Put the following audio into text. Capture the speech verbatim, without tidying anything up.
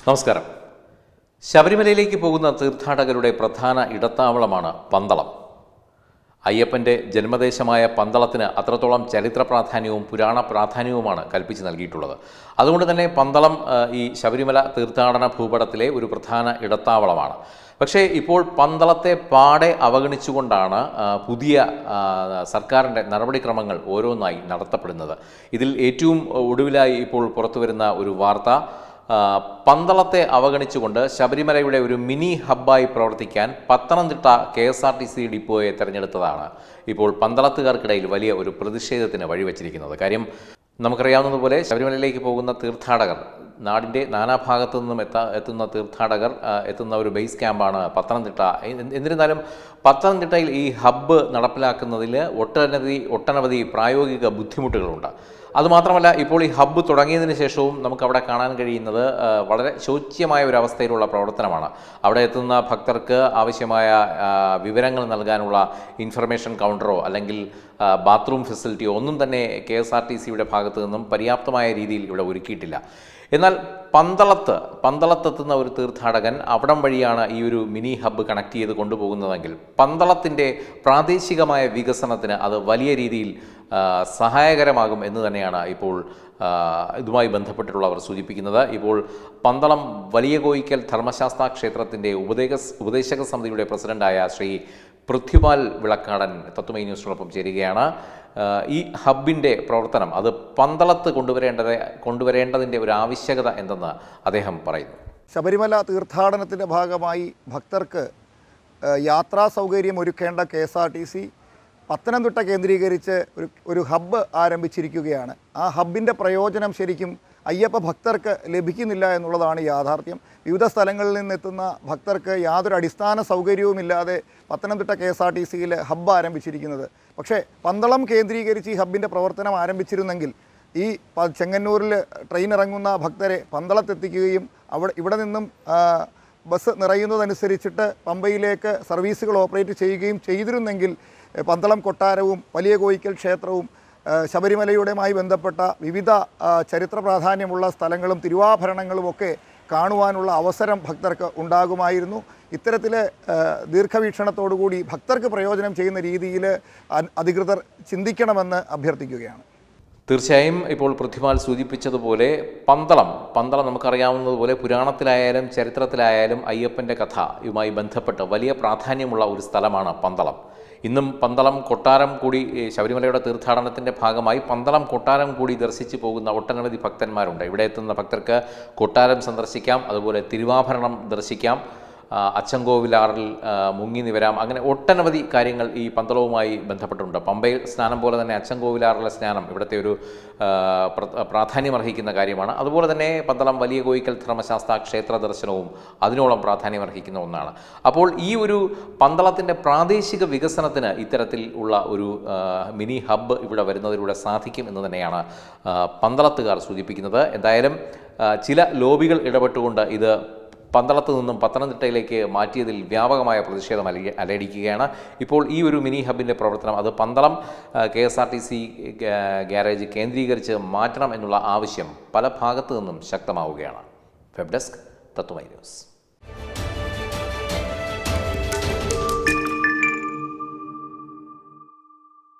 നമസ്കാരം. ശബരിമലയിലേക്ക് പോകുന്ന തീർത്ഥാടകരുടെ പ്രധാന ഇടത്താവളമാണ് പന്തളം. അയ്യപ്പൻ്റെ ജന്മദേശമായ പന്തളത്തിന് അത്രത്തോളം ചരിത്ര പ്രാധാന്യവും പുരാണ പ്രാധാന്യവുമാണ് കൽപ്പിച്ച് നൽകിയിട്ടുള്ളത്. അതുകൊണ്ട് തന്നെ പന്തളം ഈ ശബരിമല തീർത്ഥാടന ഭൂപടത്തിലെ ഒരു പ്രധാന ഇടത്താവളമാണ്. പക്ഷേ ഇപ്പോൾ പന്തളത്തെ പാടെ അവഗണിച്ചുകൊണ്ടാണ് പുതിയ സർക്കാരിൻ്റെ നടപടിക്രമങ്ങൾ ഓരോന്നായി നടത്തപ്പെടുന്നത്. ഇതിൽ ഏറ്റവും ഒടുവിലായി ഇപ്പോൾ പുറത്തുവരുന്ന ഒരു വാർത്ത, പന്തളത്തെ അവഗണിച്ചുകൊണ്ട് ശബരിമലയുടെ ഒരു മിനി ഹബ്ബായി പ്രവർത്തിക്കാൻ Pathanamthitta K S R T C ഡിപ്പോയെ തിരഞ്ഞെടുത്തതാണ് ഇപ്പോൾ പന്തളത്തുകാർക്കിടയിൽ വലിയ ഒരു പ്രതിഷേധത്തിന് വഴിവെച്ചിരിക്കുന്നത്. കാര്യം നമുക്കറിയാവുന്നതുപോലെ ശബരിമലയിലേക്ക് പോകുന്ന തീർത്ഥാടകർ, നാടിൻ്റെ നാനാഭാഗത്തു നിന്നും എത്താ എത്തുന്ന തീർത്ഥാടകർ എത്തുന്ന ഒരു ബേസ് ക്യാമ്പാണ് പത്തനംതിട്ട. എന്നിരുന്നാലും പത്തനംതിട്ടയിൽ ഈ ഹബ്ബ് നടപ്പിലാക്കുന്നതിൽ ഒട്ടനവധി ഒട്ടനവധി പ്രായോഗിക ബുദ്ധിമുട്ടുകളുണ്ട്. അതുമാത്രമല്ല, ഇപ്പോൾ ഈ ഹബ്ബ് തുടങ്ങിയതിന് ശേഷവും നമുക്കവിടെ കാണാൻ കഴിയുന്നത് വളരെ ശോച്യമായ ഒരു അവസ്ഥയിലുള്ള പ്രവർത്തനമാണ്. അവിടെ എത്തുന്ന ഭക്തർക്ക് ആവശ്യമായ വിവരങ്ങൾ നൽകാനുള്ള ഇൻഫർമേഷൻ കൗണ്ടറോ അല്ലെങ്കിൽ ബാത്റൂം ഫെസിലിറ്റിയോ ഒന്നും തന്നെ കെ എസ് ആർ ടി സിയുടെ ഭാഗത്തു നിന്നും പര്യാപ്തമായ രീതിയിൽ ഇവിടെ ഒരുക്കിയിട്ടില്ല. എന്നാൽ പന്തളത്ത് പന്തളത്തെത്തുന്ന ഒരു തീർത്ഥാടകൻ അവിടം വഴിയാണ് ഈ ഒരു മിനി ഹബ്ബ് കണക്ട് ചെയ്ത് കൊണ്ടുപോകുന്നതെങ്കിൽ പന്തളത്തിൻ്റെ പ്രാദേശികമായ വികസനത്തിന് അത് വലിയ രീതിയിൽ സഹായകരമാകും എന്ന് തന്നെയാണ് ഇപ്പോൾ ഇതുമായി ബന്ധപ്പെട്ടിട്ടുള്ളവർ സൂചിപ്പിക്കുന്നത്. ഇപ്പോൾ പന്തളം വലിയ കോയിക്കൽ ധർമ്മശാസ്ത്ര ക്ഷേത്രത്തിൻ്റെ ഉപദേശ ഉപദേശക സമിതിയുടെ പ്രസിഡന്റായ ശ്രീ പൃഥ്വിപാൽ വിളക്കാടൻ തത്വമൈ ന്യൂസിനോടൊപ്പം ചേരുകയാണ്. ഈ ഹബ്ബിൻ്റെ പ്രവർത്തനം അത് പന്തളത്ത് കൊണ്ടുവരേണ്ടത് കൊണ്ടുവരേണ്ടതിൻ്റെ ഒരു ആവശ്യകത എന്തെന്ന് അദ്ദേഹം പറയുന്നു. ശബരിമല തീർത്ഥാടനത്തിൻ്റെ ഭാഗമായി ഭക്തർക്ക് യാത്രാ സൗകര്യം ഒരുക്കേണ്ട K S R T C Pathanamthitta കേന്ദ്രീകരിച്ച് ഒരു ഒരു ഹബ്ബ് ആരംഭിച്ചിരിക്കുകയാണ്. ആ ഹബ്ബിൻ്റെ പ്രയോജനം ശരിക്കും അയ്യപ്പ ഭക്തർക്ക് ലഭിക്കുന്നില്ല എന്നുള്ളതാണ് യാഥാർത്ഥ്യം. വിവിധ സ്ഥലങ്ങളിൽ നിന്നെത്തുന്ന ഭക്തർക്ക് യാതൊരു അടിസ്ഥാന സൗകര്യവുമില്ലാതെ Pathanamthitta K S R T സിയിൽ ഹബ്ബ് ആരംഭിച്ചിരിക്കുന്നത്. പക്ഷേ പന്തളം കേന്ദ്രീകരിച്ച് ഈ ഹബ്ബിൻ്റെ പ്രവർത്തനം ആരംഭിച്ചിരുന്നെങ്കിൽ ഈ ചെങ്ങന്നൂരിൽ ട്രെയിൻ ഇറങ്ങുന്ന ഭക്തരെ പന്തളത്തെത്തിക്കുകയും അവിടെ ഇവിടെ നിന്നും ബസ് നിറയുന്നതനുസരിച്ചിട്ട് പമ്പയിലേക്ക് സർവീസുകൾ ഓപ്പറേറ്റ് ചെയ്യുകയും ചെയ്തിരുന്നെങ്കിൽ പന്തളം കൊട്ടാരവും വലിയ കോയിക്കൽ ക്ഷേത്രവും ശബരിമലയുടെയുമായി ബന്ധപ്പെട്ട വിവിധ ചരിത്ര പ്രാധാന്യമുള്ള സ്ഥലങ്ങളും തിരുവാഭരണങ്ങളുമൊക്കെ കാണുവാനുള്ള അവസരം ഭക്തർക്ക് ഉണ്ടാകുമായിരുന്നു. ഇത്തരത്തിൽ ദീർഘവീക്ഷണത്തോടുകൂടി ഭക്തർക്ക് പ്രയോജനം ചെയ്യുന്ന രീതിയിൽ അധികൃതർ ചിന്തിക്കണമെന്ന് അഭ്യർത്ഥിക്കുകയാണ്. തീർച്ചയായും ഇപ്പോൾ പൃഥ്വിപാൽ സൂചിപ്പിച്ചതുപോലെ പന്തളം പന്തളം നമുക്കറിയാവുന്നതുപോലെ പുരാണത്തിലായാലും ചരിത്രത്തിലായാലും അയ്യപ്പൻ്റെ കഥയുമായി ബന്ധപ്പെട്ട് വലിയ പ്രാധാന്യമുള്ള ഒരു സ്ഥലമാണ് പന്തളം. ഇന്നും പന്തളം കൊട്ടാരം കൂടി ശബരിമലയുടെ തീർത്ഥാടനത്തിൻ്റെ ഭാഗമായി പന്തളം കൊട്ടാരം കൂടി ദർശിച്ചു പോകുന്ന ഒട്ടനവധി ഭക്തന്മാരുണ്ട്. ഇവിടെ എത്തുന്ന ഭക്തർക്ക് കൊട്ടാരം സന്ദർശിക്കാം, അതുപോലെ തിരുവാഭരണം ദർശിക്കാം, അച്ചൻകോവിലാറിൽ മുങ്ങി നിവരാം. അങ്ങനെ ഒട്ടനവധി കാര്യങ്ങൾ ഈ പന്തളവുമായി ബന്ധപ്പെട്ടുണ്ട്. പമ്പയിൽ സ്നാനം പോലെ തന്നെ അച്ചൻകോവിലാറിലെ സ്നാനം ഇവിടുത്തെ ഒരു പ്രാധാന്യമർഹിക്കുന്ന കാര്യമാണ്. അതുപോലെ തന്നെ പന്തളം വലിയ കോയിക്കൽ ധർമ്മശാസ്ത്ര ക്ഷേത്ര ദർശനവും അതിനോളം പ്രാധാന്യമർഹിക്കുന്ന ഒന്നാണ്. അപ്പോൾ ഈ ഒരു പന്തളത്തിൻ്റെ പ്രാദേശിക വികസനത്തിന് ഇത്തരത്തിൽ ഉള്ള ഒരു മിനി ഹബ്ബ് ഇവിടെ വരുന്നതിലൂടെ സാധിക്കും എന്ന് തന്നെയാണ് പന്തളത്തുകാർ സൂചിപ്പിക്കുന്നത്. എന്തായാലും ചില ലോബികൾ ഇടപെട്ടുകൊണ്ട് ഇത് പന്തളത്ത് നിന്നും പത്തനംതിട്ടയിലേക്ക് മാറ്റിയതിൽ വ്യാപകമായ പ്രതിഷേധം അല അലയടിക്കുകയാണ്. ഇപ്പോൾ ഈ ഒരു മിനി ഹബിൻ്റെ പ്രവർത്തനം അത് Pandalam K S R T C garage കേന്ദ്രീകരിച്ച് മാറ്റണം എന്നുള്ള ആവശ്യം പല ഭാഗത്തു നിന്നും ശക്തമാവുകയാണ്. Web desk Tatwamayi news.